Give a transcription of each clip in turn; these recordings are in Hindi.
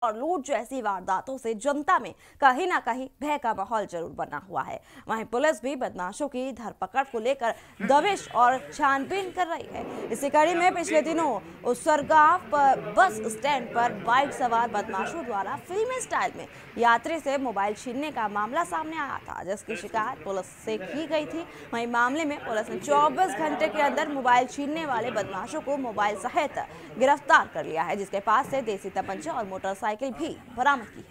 और लूट जैसी वारदातों से जनता में कहीं ना कहीं भय का माहौल जरूर बना हुआ है। वहीं पुलिस भी बदमाशों की धरपकड़ को लेकर दबिश और छानबीन कर रही है। इसी कड़ी में पिछले दिनों उसरगांव पर बस स्टैंड पर बाइक सवार बदमाशों द्वारा फिल्मी स्टाइल में यात्री से मोबाइल छीनने का मामला सामने आया था, जिसकी शिकायत पुलिस से की गई थी। वहीं मामले में पुलिस ने 24 घंटे के अंदर मोबाइल छीनने वाले बदमाशों को मोबाइल सहित गिरफ्तार कर लिया है, जिसके पास से देसी तमंचा और मोटरसाइकिल भी बरामद की है।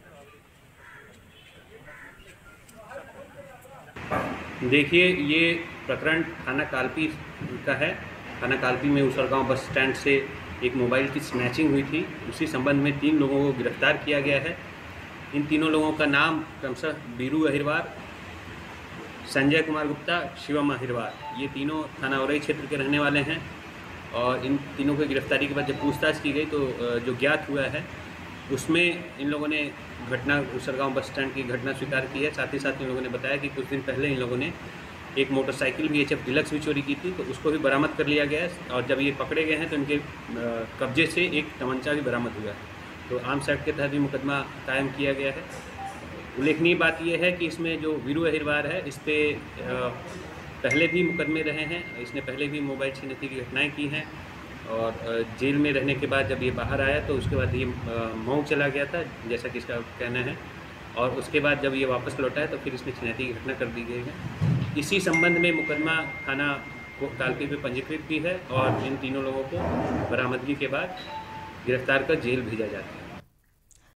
देखिए, ये प्रकरण थाना कालपी का है। थाना कालपी में उसरगांव बस स्टैंड से एक मोबाइल की स्नैचिंग हुई थी। उसी संबंध में 3 लोगों को गिरफ्तार किया गया है। इन तीनों लोगों का नाम क्रमशः बीरू अहिरवार, संजय कुमार गुप्ता, शिवम अहिरवार, ये तीनों थाना औरई क्षेत्र के रहने वाले हैं। और इन तीनों की गिरफ्तारी के बाद जब पूछताछ की गई तो जो ज्ञात हुआ है उसमें इन लोगों ने घटना उसरगांव बस स्टैंड की घटना स्वीकार की है। साथ ही साथ इन लोगों ने बताया कि कुछ दिन पहले इन लोगों ने एक मोटरसाइकिल VHF डिलक्स भी चोरी की थी, तो उसको भी बरामद कर लिया गया है। और जब ये पकड़े गए हैं तो इनके कब्जे से एक तमंचा भी बरामद हुआ है। तो आर्म्स एक्ट के तहत भी मुकदमा कायम किया गया है। उल्लेखनीय बात यह है कि इसमें जो वीरू अहिरवार है, इस पर पहले भी मुकदमे रहे हैं। इसने पहले भी मोबाइल छीनने की घटनाएँ की हैं। और जेल में रहने के बाद जब ये बाहर आया तो उसके बाद ये मऊ चला गया था, जैसा कि इसका कहना है। और उसके बाद जब ये वापस लौटा है तो फिर इसने छिनैती की घटना कर दी गई है। इसी संबंध में मुकदमा थाना कालपी में पंजीकृत भी है और इन तीनों लोगों को बरामदगी के बाद गिरफ्तार कर जेल भेजा जाता है।